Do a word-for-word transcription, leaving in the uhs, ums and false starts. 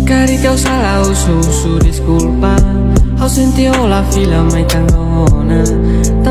Magari ti ho salato su, su disculpa. Ho sentito la fila mai tangona.